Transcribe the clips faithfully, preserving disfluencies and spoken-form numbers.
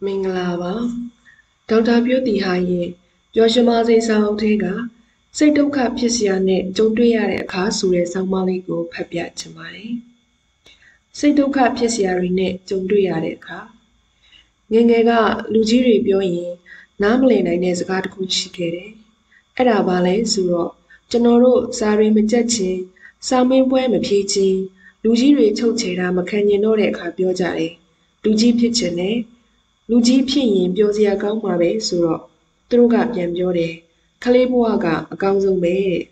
မင်္ဂလာပါဒေါက်တာပြောတီဟာရဲ့ပျော်ရွှင်ပါစေစာအုပ်ထဲကစိတ်ဒုက္ခဖြစ်စရာနဲ့ကြုံတွေ့ရတဲ့အခါဆိုတဲ့ဆောင်းပါးလေးကိုဖတ်ပြချင်ပါတယ်စိတ်ဒုက္ခဖြစ်စရာတွေနဲ့ကြုံတွေ့ရတဲ့အခါငယ်ငယ်ကလူကြီးတွေပြောရင်နားမလည်နိုင်တဲ့စကားတစ်ခုရှိခဲ့တယ်အဲ့ဒါဘာလဲဆိုတော့ကျွန်တော်တို့စာရီမကြက်ချင်းစာမင်းပွဲမဖြေးချင်းလူကြီးတွေချုပ်ချယ်တာမခံကျင်တော့တဲ့အခါပြောကြတယ်လူကြီးဖြစ်ချင်တယ်လူကြီးဖြစ်ရင်ပြောစရာကောင်းမှာပဲဆိုတော့သူတို့ကပြန်ပြောတယ်ခလေးဘဝကအကောင်းဆုံးပဲတဲ့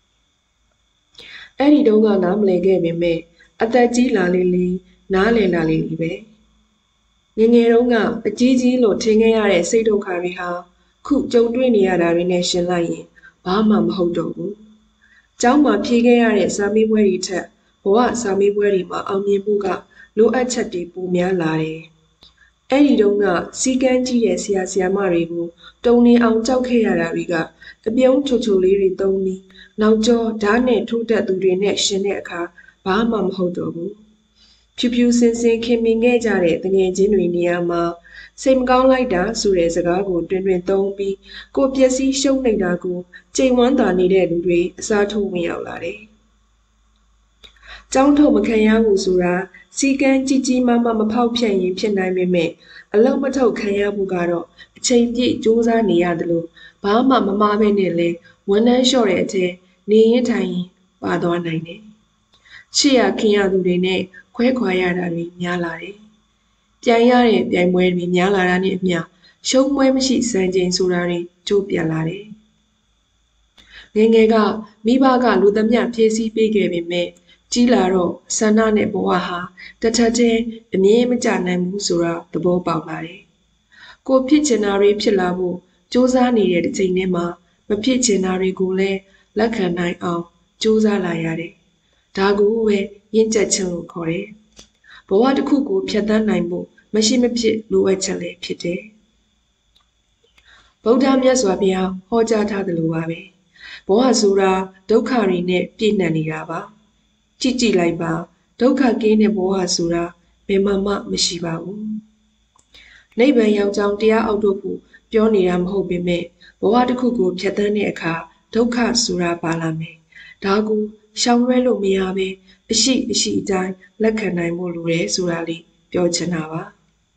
အဲ့ဒီတုန်းကနားမလည်ခဲ့ပေမဲ့အသက်ကြီးလာလေလေနားလည်လာလေလေပဲငငယ်တုန်းကအကြီးကြီးလို့ထင်ခဲ့ရတဲ့စိတ်ဒုက္ခတွေဟာခုကြုံတွေ့နေရတာတွေနဲ့ရှင်လိုက်ရင်ဘာမှမဟုတ်တော့ဘူးကျောင်းမှာဖြေခဲ့ရတဲ့စာမေးပွဲတွေထက်ဘဝစာမေးပွဲတွေမှာအောင်မြင်မှုကလိုအပ်ချက်တွေပိုများလာတယ်အဲ့ဒီတုန်းကစီကန်းကြီးတဲ့ဆရာဆရာမတွေကိုတုံနေအောင်ကြောက်ခဲ့ရတာတွေကအပြုံးချိုချိုလေးတွေသုံးပြီးနောက်ကျောဓာတ်နဲ့ထိုးတက်သူတွေနဲ့ရှင်တဲ့အခါဘာမှမဟုတ်တော့ဘူးဖြူဖြူစင်စင်ခင်မင်ခဲ့ကြတဲ့တငယ်ချင်းတွေနေရာမှာစိတ်မကောင်းလိုက်တာဆိုတဲ့စကားကိုတွင်တွင်သုံးပြီးကိုပျက်စီးရှုံးနေတာကိုကြိမ်ဝမ်းသာနေတဲ့လူတွေအစားထိုးဝင်ရောက်လာတယ်ကျောင်းထုတ်မခံရဘူးဆိုတာစီကန်းကြီးကြီးမားမားမဖောက်ဖြတ်ရင်ဖြစ်နိုင်ပေမဲ့အလုံးမထုတ်ခံရမှုကတော့အချိန်ပြည့်စူးစမ်းနေရတယ်လို့ဘာမှမမားပဲနဲ့လဲဝန်နှမ်းလျှော့တဲ့အထဲနေရင်ထိုင်ရင်ပါသွားနိုင်တယ်။ချစ်ရခင်ရသူတွေနဲ့ခွဲခွာရတာတွေများလာတယ်။ပြန်ရတဲ့ပြိုင်ပွဲတွေများလာတာနဲ့အမျှရှုံးပွဲမရှိစံချိန်ဆိုတာတွေကျိုးပြန်လာတယ်။ငယ်ငယ်ကမိဘကလူသမျှဖြည့်ဆည်းပေးခဲ့ပေမဲ့ကြီးလာတော့ဆန္ဒနဲ့ဘဝဟာတစ်ထပ်ချင်းအမြဲမကျနိုင်ဘူးဆိုတာသဘောပေါက်လာတယ်။ကိုဖြစ်ချင်တာတွေဖြစ်လာဖို့စူးစမ်းနေတဲ့တစ်ချိန်တည်းမှာမဖြစ်ချင်တာတွေကိုလည်းလက်ခံနိုင်အောင်စူးစမ်းလာရတယ်။ဒါကိုပဲရင့်ကျက်ခြင်းလို့ခေါ်တယ်။ဘဝတစ်ခုကိုဖြတ်သန်းနိုင်ဖို့မရှိမဖြစ်လိုအပ်ချက်လည်းဖြစ်တယ်။ဗုဒ္ဓမြတ်စွာဘုရားဟောကြားထားသလိုပါပဲ။ဘဝဆိုတာဒုက္ခတွေနဲ့ပြည့်နှက်နေတာပါ။ကြည့်ကြည့်လိုက်ပါဒုက္ခကင်းတဲ့ဘဝဆိုတာဘယ်မှမှမရှိပါဘူးနိဗ္ဗာန်ရောက်ကြောင်းတရားအောက်တို့ကိုပြောနေတာမဟုတ်ပေမဲ့ဘဝတစ်ခုကိုဖြတ်သန်းတဲ့အခါဒုက္ခဆိုတာပါလာမယ်ဒါကိုရှောင်လွှဲလို့မရဘဲအရှိအရှိအတိုင်းလက်ခံနိုင်ဖို့လိုတယ်ဆိုတာလေးပြောချင်တာပါ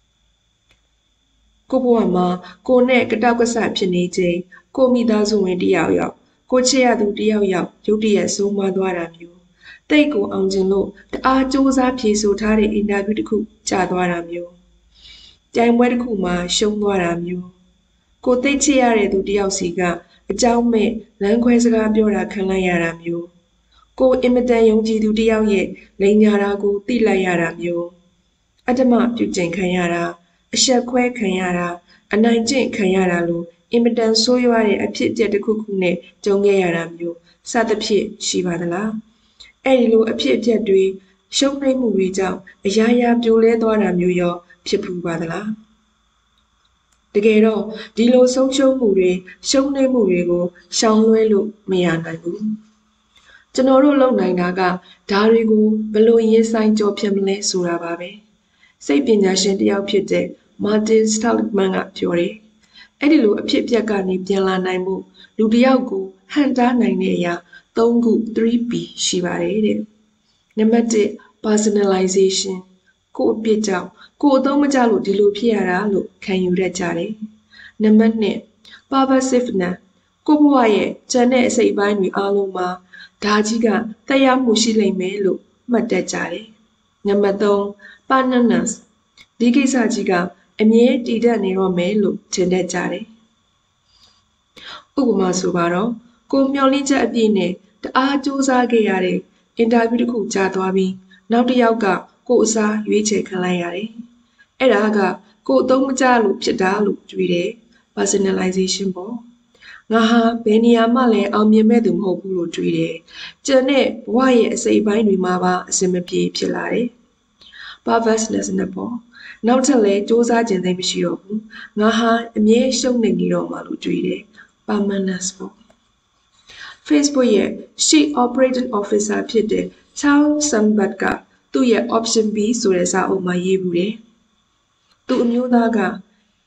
ကိုဘဝမှာကိုနဲ့ကတောက်ကဆဖြစ်နေချိန်ကိုမိသားစုဝင်တယောက်ယောက်ကိုချစ်ရသူတယောက်ယောက်ရုတ်တရက်ဆုံးမသွားတာမျိုးတိတ်ကိုအောင်ကျင်လို့တအားစူးစမ်းဖြေဆိုထားတဲ့အင်တာဗျူးတစ်ခုကြာသွားတာမျိုးကြိုင်ပွဲတစ်ခုမှာရှုံးသွားတာမျိုးကိုသိချစ်ရတဲ့သူတယောက်စီကအကြောင်းမဲ့လမ်းခွဲစကားပြောတာခံလိုက်ရတာမျိုးကိုအင်မတန်ယုံကြည်သူတယောက်ရဲ့လိန်ညာတာကိုသိလိုက်ရတာမျိုးအတ္တမပြုကျင့်ခံရတာအရှက်ခွဲခံရတာအနိုင်ကျင့်ခံရတာလို့အင်မတန်ဆိုးရွားတဲ့အဖြစ်အပျက်တစ်ခုခုနဲ့ကြုံခဲ့ရတာမျိုးစသဖြင့်ရှိပါသလားအဲ့ဒီလိုအဖြစ်အပျက်တွေရှုံးနိမ့်မှုတွေကြောင့်အရာရာပြိုလဲသွားတာမျိုးရောဖြစ်ပူပါသလားတကယ်တော့ဒီလိုဆုံးရှုံးမှုတွေရှုံးနိမ့်မှုတွေကိုရှောင်လွှဲလို့မရနိုင်ဘူးကျွန်တော်တို့လုပ်နိုင်တာကဒါတွေကိုဘယ်လိုရင်ဆိုင်ကြော်ဖြတ်မလဲဆိုတာပါပဲစိတ်ပညာရှင်တယောက်ဖြစ်တဲ့ Martin Seligman ကပြောတယ်အဲ့ဒီလိုအဖြစ်အပျက်ကနေပြန်လာနိုင်မှုလူတစ်ယောက်ကိုဟန်တားနိုင်တဲ့အရာသုံးခု three P ရှိပါတယ်တဲ့နံပါတ်one personalization ကိုအပြစ်ကြောင့်ကိုအသုံးမကျလို့ဒီလိုဖြစ်ရတာလို့ခံယူတတ်ကြတယ်နံပါတ်two pervasiveness ကိုဘဝရဲ့ကျန်တဲ့အစိတ်ပိုင်းတွေအားလုံးမှာဒါကြီးကတက်ရောက်မှုရှိလိမ့်မယ်လို့မှတ်တတ်ကြတယ်နံပါတ်three partnerness ဒီကိစ္စကြီးကအမြဲတည်တတ်နေတော့မယ်လို့ထင်တတ်ကြတယ်ဥပမာဆိုပါတော့ကိုမျှော်လင့်ချက်အပြည့်နဲ့တအားစူးစမ်းခဲ့ရတဲ့အင်တာဗျူးတစ်ခုကြာသွားပြီးနောက်တစ်ယောက်ကကိုအစားရွေးချယ်ခံလိုက်ရတယ်။အဲ့ဒါကကိုအသုံးမကျလို့ဖြစ်တာလို့တွေးတယ် personalization ပေါ့။ငါဟာဘယ်နေရာမှလည်းအောင်မြင်မဲ့သူမဟုတ်ဘူးလို့တွေးတယ်။ကျန်တဲ့ဘဝရဲ့အစိတ်ပိုင်းတွေမှာပါအစင်မပြေဖြစ်လာတယ်။ perverseness နဲ့ပေါ့။နောက်ထပ်လည်းစူးစမ်းခြင်းသိမရှိတော့ဘူး။ငါဟာအမြဲရှုံးနေနေတော့မှလို့တွေးတယ်။ permanence ပေါ့။ Facebook ရဲ့ Chief Operating Officer ဖြစ်တဲ့ Charles Sandberg ကသူ့ရဲ့ Option B ဆိုတဲ့စာအုပ်မှာရေးဘူးတယ်။သူအမျိုးသားက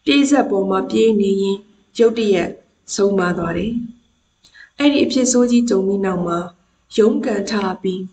ပြေးဆက်ပေါ်မှာပြေးနေရင်ရုတ်တရက်ဆုံးမသွားတယ်။အဲ့ဒီအဖြစ်ဆိုးကြီးကြုံပြီးနောက်မှာရုန်းကန်ထားပြီး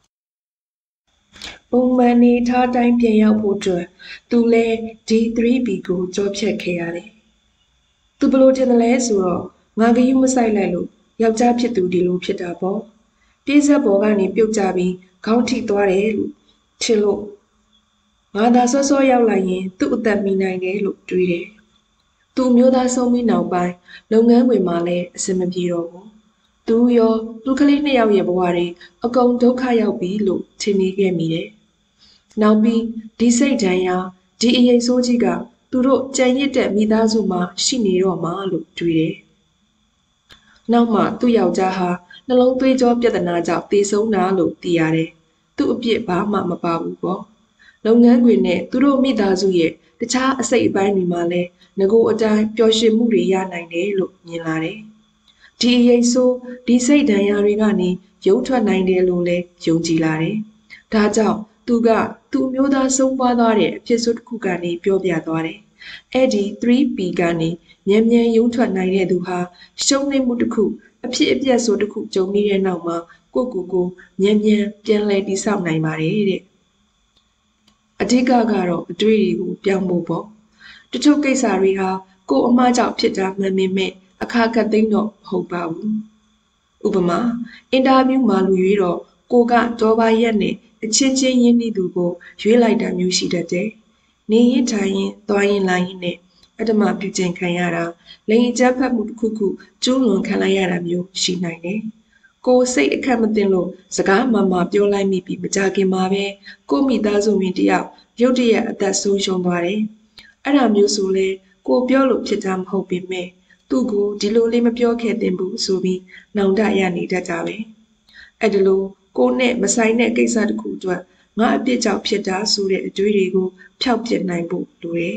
ပုံမှန်နေထားတိုင်းပြန်ရောက်ဖို့အတွက်သူလဲဒီ three B ကိုကြောဖြတ်ခဲ့ရတယ်။သူဘလို့တင်တယ်လဲဆိုတော့ငါကယူမဆိုင်လိုက်လို့ယောက်ျားဖြစ်သူဒီလိုဖြစ်တာပေါ့။ပြေးဆက်ပေါ်ကနေပြုတ်ကြပြီးခေါင်းထိသွားတယ်လို့ထင်လို့ငါသာစောစောရောက်လာရင်သူ့အသက်မိနိုင်တယ်လို့တွေးတယ်။သူမျိုးသားဆုံးပြီးနောက်ပိုင်းလုပ်ငန်းဝင်မှာလည်းအဆင်မပြေတော့ဘူး။သူရောသူကလေးနှစ်ယောက်ရဲ့ဘဝတွေအကုန်ဒုက္ခရောက်ပြီလို့ထင်နေခဲ့မိတယ်။နောက်ပြီးဒီစိတ်ဓာတ်ရာဒီအရေးဆိုးကြီးကသူတို့ကြံရစ်တဲ့မိသားစုမှာရှိနေတော့မှလို့တွေးတယ်။နောက်မှသူ့ယောက်ျားဟာနှလုံးသွေးကြောပြဿနာကြောင့်သေဆုံးတာလို့သိရတယ်။သူ့အပြစ်ဘာမှမပါဘူးပေါ့။လုပ်ငန်းခွင်နဲ့သူတို့မိသားစုရဲ့တခြားအစိတ်အပိုင်းတွေမှာလည်းငကိုအတိုင်းပျော်ရွှင်မှုတွေရနိုင်တယ်လို့မြင်လာတယ်။ဒီအရေးဆိုးဒီစိတ်ဓာတ်ရာတွေကနေရုပ်ထွက်နိုင်တယ်လို့လည်းယုံကြည်လာတယ်။ဒါကြောင့်သူကသူ့မျိုးသားဆုံးပွားသွားတဲ့အဖြစ်ဆိုးတစ်ခုကနေပြောပြသွားတယ်။အဲ့ဒီ three B ကနေမြန်မြန်ရုံထွက်နိုင်တဲ့သူဟာရှုံးနိမ့်မှုတစ်ခုအဖြစ်အပျက်ဆိုတစ်ခုကြုံပြီးတဲ့နောက်မှာကိုကိုကိုမြန်မြန်ပြန်လဲတိဆောက်နိုင်ပါတယ်တဲ့အဓိကကတော့အတွေ့အကြုံကိုပြောင်းဖို့ပေါ့တချို့ကိစ္စတွေဟာကိုအမှားကြောင့်ဖြစ်တာမှန်ပေမဲ့အခါခက်သိမ်းတော့မဟုတ်ပါဘူးဥပမာအင်တာဗျူးမှာလူရွေးတော့ကိုကတော်ပါရက်နဲ့အချင်းချင်းရင်းနှီးသူကိုရွေးလိုက်တာမျိုးရှိတတ်တယ်နေရင်ထိုင်ရင်သွားရင်လာရင်နဲ့အတ္တမပြုကျင့်ခံရတာလိင်အကြမ်းဖက်မှုတစ်ခုခုကျူးလွန်ခံလိုက်ရတာမျိုးရှိနိုင်တယ်ကိုစိတ်အခက်မသိလို့စကားမှမှပြောလိုက်မိပြီးမကြခင်မှာပဲကိုမိသားစုဝင်တယောက်ရုတ်တရက်အသက်ဆုံးရှုံးသွားတယ်အဲ့ဒါမျိုးဆိုလဲကိုပြောလို့ဖြစ်တာမဟုတ်ပေမဲ့သူ့ကိုဒီလိုလေးမပြောခဲ့သင့်ဘူးဆိုပြီးနောင်တရနေတတ်ကြပဲအဲ့ဒါလို့ကိုနဲ့မဆိုင်တဲ့ကိစ္စတစ်ခုအတွက်ငါအပြစ်ကြောင့်ဖြစ်တာဆိုတဲ့အတွေးတွေကိုဖျောက်ပစ်နိုင်ဖို့လိုတယ်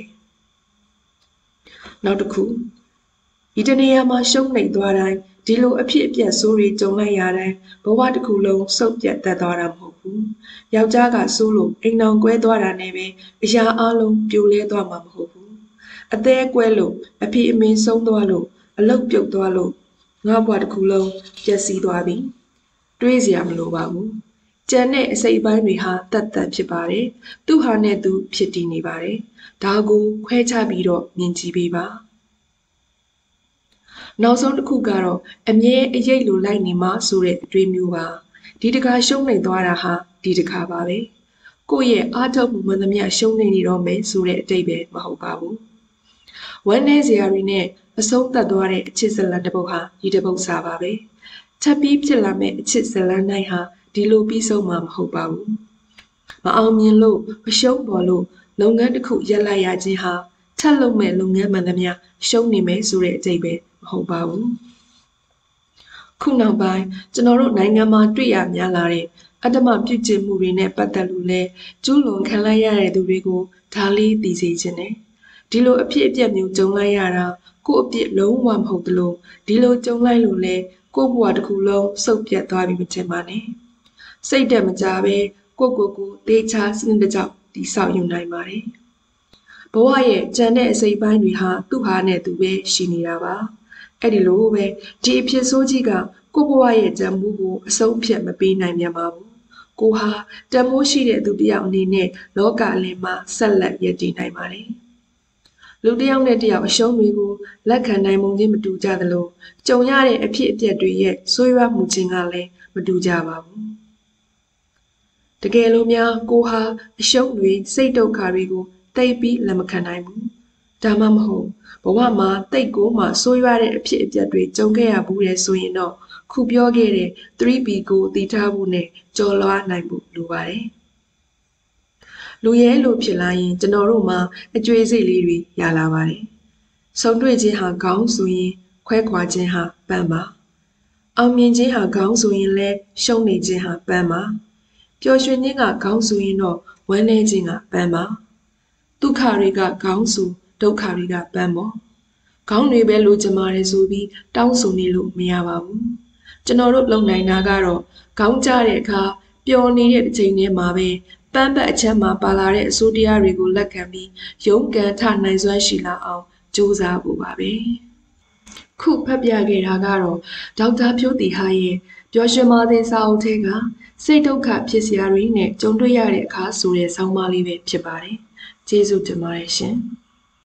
နောက်တစ်ခုဒီတနေရာမှာရှုံးနေသွားတိုင်းဒီလိုအဖြစ်အပျက်ဆိုးတွေကြုံလိုက်ရတိုင်းဘဝတစ်ခုလုံးစုပ်ပြတ်တတ်သွားတာမဟုတ်ဘူးယောက်ျားကဆိုးလို့အိမ်အောင်ကွဲသွားတာနဲ့ပဲအရာအလုံးပြိုလဲသွားမှာမဟုတ်ဘူးအသေးကွဲလို့အဖေအမေဆုံးသွားလို့အလုတ်ပြုတ်သွားလို့ငါ့ဘဝတစ်ခုလုံးပျက်စီးသွားပြီတွေးစရာမလိုပါဘူးကျန်တဲ့အစိတ်အပိုင်းတွေဟာတတ်တတ်ဖြစ်ပါတယ်သူ့ဟာနဲ့သူဖြစ်တည်နေပါတယ်ဒါကိုခွဲခြားပြီးတော့မြင်ကြည့်ပေးပါနောက်ဆုံးတစ်ခုကတော့အမြဲအရေးလိုလိုက်နေမှဆိုတဲ့အတွေးမျိုးပါဒီတခါရှုံးနေသွားတာဟာဒီတခါပါပဲကိုယ့်ရဲ့အားထုတ်မှုမှန်သမျှရှုံးနေနေတော့မယ်ဆိုတဲ့အတိတ်ပဲမဟုတ်ပါဘူးဝမ်းနည်းစရာတွေနဲ့အဆုံးသတ်သွားတဲ့အချစ်ဇလန်တစ်ပုဒ်ဟာဒီတစ်ပုဒ်စာပါပဲချက်ပြီးဖြစ်လာမဲ့အချစ်ဇလန်တိုင်းဟာဒီလိုပြီးဆုံးမှာမဟုတ်ပါဘူးမအောင်မြင်လို့မရှုံးပေါ်လို့လုပ်ငန်းတစ်ခုရပ်လိုက်ရခြင်းဟာထပ်လုပ်မဲ့လုပ်ငန်းမှန်သမျှရှုံးနေမယ်ဆိုတဲ့အတိတ်ပဲမဟုတ်ပါဘူးခုနောက်ပိုင်းကျွန်တော်တို့နိုင်ငံမှာတွေ့ရများလာတဲ့အတ္တမပြုကျင့်မှုတွေနဲ့ပတ်သက်လို့လဲကျူးလွန်ခံလိုက်ရတဲ့သူတွေကိုဒါလေးသိစေခြင်းနဲ့ဒီလိုအဖြစ်အပျက်မျိုးကြုံလိုက်ရတာကို့အပြစ်လုံးဝမဟုတ်သလိုဒီလိုကြုံလိုက်လို့လဲကို့ဘဝတစ်ခုလုံးစုပ်ပြတ်သွားပြီမထင်ပါနဲ့စိတ်တက်မကြပဲကိုကိုကိုဒေချာစနစ်တကျတိဆောက်ယူနိုင်ပါတယ်ဘဝရဲ့ကြံတဲ့အစိပ်ပိုင်းတွေဟာသူ့ဟာနဲ့သူပဲရှိနေတာပါအဲ့ဒီလိုပဲဒီအဖြစ်ဆိုးကြီးကကိုဘဝရဲ့ကြံမှုကိုအဆုံးဖြတ်မပေးနိုင်ပြန်ပါဘူးကိုဟာတမိုးရှိတဲ့သူတယောက်အနေနဲ့လောကလည်မှာဆက်လက်ရည်တည်နိုင်ပါတယ်လူတယောက်နဲ့တယောက်အရှုံးတွေကိုလက်ခံနိုင်မှုချင်းမတူကြသလိုကြုံရတဲ့အဖြစ်အပျက်တွေရဲ့ဆိုးရွားမှုချင်းကလည်းမတူကြပါဘူးတကယ်လို့များကိုဟာအရှုံးတွေစိတ်ဒုက္ခတွေကိုသိပြီးလက်မခံနိုင်ဘူးဒါမှမဟုတ်ဘဝမှာတိတ်ကိုမှဆိုးရွားတဲ့အဖြစ်အပျက်တွေကြုံခဲ့ရဘူးလေဆိုရင်တော့ခုပြောခဲ့တဲ့ three B ကိုတည်ထားဖို့နဲ့ကြော်လွှားနိုင်ဖို့လိုပါတယ်လူရဲလိုဖြစ်လာရင်ကျွန်တော်တို့မှာအကျွေးစိတ်လေးတွေရလာပါတယ်ဆုံတွေ့ခြင်းဟာခေါင်းဆိုရင်ခွဲခွာခြင်းဟာပန်းပါအောင်မြင်ခြင်းဟာခေါင်းဆိုရင်လည်းရှုံးနေခြင်းဟာပန်းပါပျော်ရွှင်ခြင်းကခေါင်းဆိုရင်တော့ဝမ်းနည်းခြင်းကပန်းပါဒုက္ခတွေကခေါင်းဆိုဒုက္ခတွေကပန်းပေါ့ခေါင်းတွေပဲလိုချင်ပါတယ်ဆိုပြီးတောင်းဆိုနေလို့မရပါဘူးကျွန်တော်တို့လုံနိုင်တာကတော့ခေါင်းကြတဲ့အခါပျော်နေတဲ့တစ်ချိန်တည်းမှာပဲပပန်းပတ်အချမ်းမှာပါလာတဲ့အစိုးတရားတွေကိုလက်ခံပြီးရုံးကန်ထနိုင်စွမ်းရှိလာအောင်ကြိုးစားဖို့ပါပဲခုဖတ်ပြခဲ့တာကတော့ဒေါက်တာဖြိုးတီဟာရဲ့ပျော်ရွှင်ပါတဲ့စာအုပ်ထဲကစိတ်ဒုက္ခဖြစ်စရာတွေနဲ့ကြုံတွေ့ရတဲ့အခါဆိုတဲ့ဆောင်းပါးလေးပဲဖြစ်ပါတယ်ကျေးဇူးတင်ပါတယ်ရှင်